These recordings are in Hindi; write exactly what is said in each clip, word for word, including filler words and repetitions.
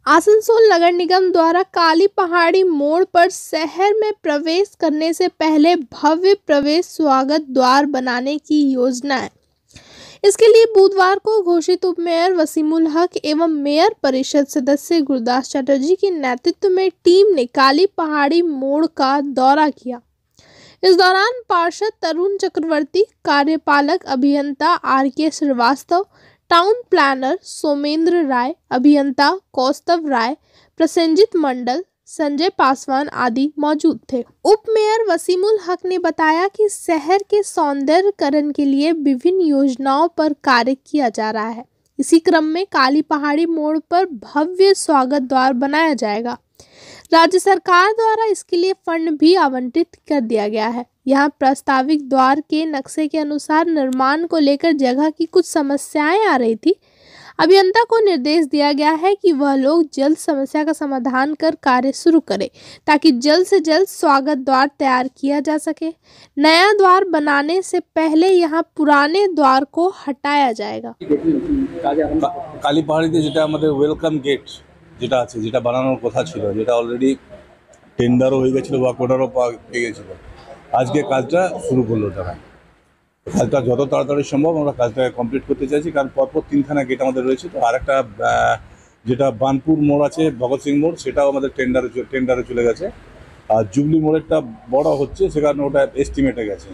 आसनसोल नगर निगम द्वारा काली पहाड़ी मोड़ पर शहर में प्रवेश करने से पहले भव्य प्रवेश स्वागत द्वार बनाने की योजना है। इसके लिए बुधवार को घोषित उप मेयर वसीमुल हक एवं मेयर परिषद सदस्य गुरदास चटर्जी के नेतृत्व में टीम ने काली पहाड़ी मोड़ का दौरा किया। इस दौरान पार्षद तरुण चक्रवर्ती, कार्यपालक अभियंता R K Srivastava, town planner Somendra Rai, अभियंता कौस्तव राय, प्रसेनजीत मंडल, संजय पासवान आदि मौजूद थे। उप मेयर वसीमुल हक ने बताया कि शहर के सौंदर्यकरण के लिए विभिन्न योजनाओं पर कार्य किया जा रहा है। इसी क्रम में काली पहाड़ी मोड़ पर भव्य स्वागत द्वार बनाया जाएगा। राज्य सरकार द्वारा इसके लिए फंड भी आवंटित कर दिया गया है। यहाँ प्रस्तावित द्वार के नक्शे के अनुसार निर्माण को लेकर जगह की कुछ समस्याएं आ रही थी। अभियंता को निर्देश दिया गया है कि वह लोग जल्द समस्या का समाधान कर कार्य शुरू करें ताकि जल्द से जल्द स्वागत द्वार तैयार किया जा सके। नया द्वार बनाने से पहले यहाँ पुराने द्वार को हटाया जाएगा। काली पहाड़ीते যেটা আমাদের ওয়েলকাম গেট যেটা আছে, যেটা বানানোর কথা ছিল, যেটা অলরেডি টেন্ডারও হয়ে গেছিল, ওয়ার্ক অর্ডারও পেয়ে গেছিল, আজকে কাজটা শুরু করলো তারা। কাজটা যত তাড়াতাড়ি সম্ভব আমরা কাজটা কমপ্লিট করতে চাইছি, কারণ পরপর তিনখানা গেট আমাদের রয়েছে। তো আর একটা যেটা বানপুর মোড় আছে, ভগৎ সিং মোড়, সেটাও আমাদের টেন্ডারে টেন্ডারে চলে গেছে। আর জুবলি মোড়েরটা বড় হচ্ছে, সেখানে ওটা এস্টিমেটে গেছে।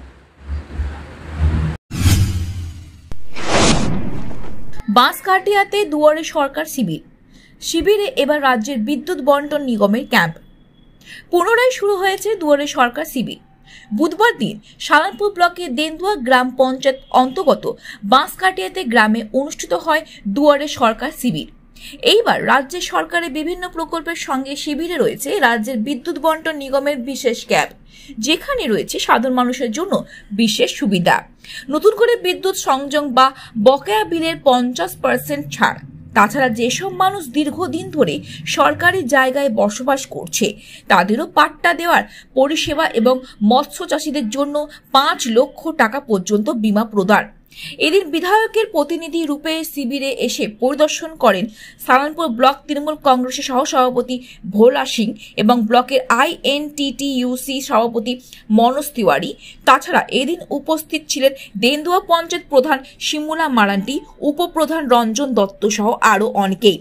বাঁশকাঠিয়াতে দুয়ারে সরকার শিবির শিবিরে এবার রাজ্যের বিদ্যুৎ বন্টন নিগমের ক্যাম্প। পুনরায় শুরু হয়েছে দুয়ারে সরকার শিবির। বুধবার দিন সালানপুর ব্লকের দেন্দুয়া গ্রাম পঞ্চায়েত অন্তর্গত বাঁশকাঠিয়াতে গ্রামে অনুষ্ঠিত হয় দুয়ারে সরকার শিবির। এইবার রাজ্য সরকারের বিভিন্ন প্রকল্পের সঙ্গে শিবিরে রয়েছে রাজ্যের বিদ্যুৎ বন্টন নিগমের বিশেষ ক্যাম্প, যেখানে রয়েছে সাধারণ মানুষের জন্য বিশেষ সুবিধা, নতুন করে বিদ্যুৎ সংযোগ বা বকেয়া বিলের পঞ্চাশ পার্সেন্ট ছাড়। তাছাড়া যেসব মানুষ দীর্ঘদিন ধরে সরকারি জায়গায় বসবাস করছে তাদেরও পাট্টা দেওয়ার পরিষেবা এবং মৎস্য চাষীদের জন্য পাঁচ লক্ষ টাকা পর্যন্ত বীমা প্রদান। এদিন বিধায়কের প্রতিনিধি রূপে শিবিরে এসে পরিদর্শন করেন সালানপুর ব্লক তৃণমূল কংগ্রেসের সহসভাপতি ভোলা সিং এবং ব্লকের আইএনটিটিইউসি সভাপতি মনোজ তিওয়ারি। তাছাড়া এদিন উপস্থিত ছিলেন দেন্দুয়া পঞ্চায়েত প্রধান শিমুলা মারান্ডি, উপপ্রধান রঞ্জন দত্ত সহ আরও অনেকেই।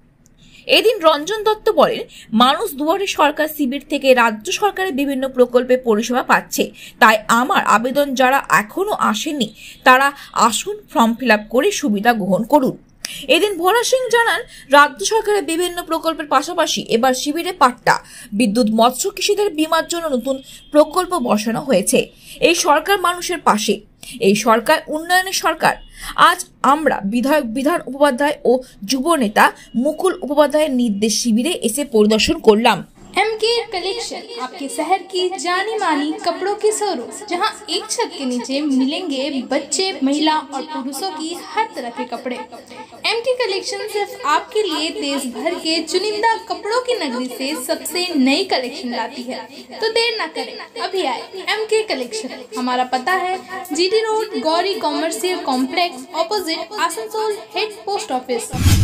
এদিন রঞ্জন দত্ত বলেন, মানুষ দুয়ারে সরকার শিবির থেকে রাজ্য সরকারের বিভিন্ন প্রকল্পে পরিষেবা পাচ্ছে, তাই আমার আবেদন যারা এখনো আসেননি তারা আসুন, ফর্ম ফিল আপ করে সুবিধা গ্রহণ করুন। এদিন ভোলা সিং জানান, রাজ্য সরকারের বিভিন্ন প্রকল্পের পাশাপাশি এবার শিবিরে পাট্টা, বিদ্যুৎ, মৎস্য কৃষিদের বীমার জন্য নতুন প্রকল্প বসানো হয়েছে। এই সরকার মানুষের পাশে, এই সরকার উন্নয়নের সরকার। আজ আমরা বিধায়ক বিধান উপাধ্যায় ও যুব নেতা মুকুল উপাধ্যায়ের নির্দেশ শিবিরে এসে পরিদর্শন করলাম। एम के कलेक्शन आपके शहर की जानी मानी कपड़ों की शोरूम, जहां एक छत के नीचे मिलेंगे बच्चे, महिला और पुरुषों की हर तरह के कपड़े। एम के कलेक्शन सिर्फ आपके लिए देश भर के चुनिंदा कपड़ों की नगरी से सबसे नई कलेक्शन लाती है, तो देर न करें, अभी आए एम के कलेक्शन। हमारा पता है GT road, Gauri commercial complex, opposite Asansol head post office.